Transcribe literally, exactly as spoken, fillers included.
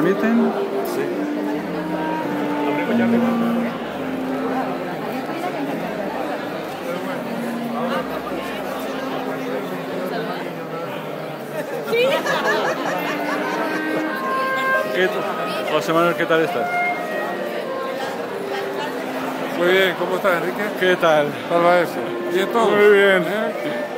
permiten? Sí. Abrimos ya arriba. ¿Qué José Manuel, ¿qué tal estás? Muy bien, ¿cómo estás, Enrique? ¿Qué tal? ¿Tal va eso? ¿Bien todo? Muy bien. ¿Eh?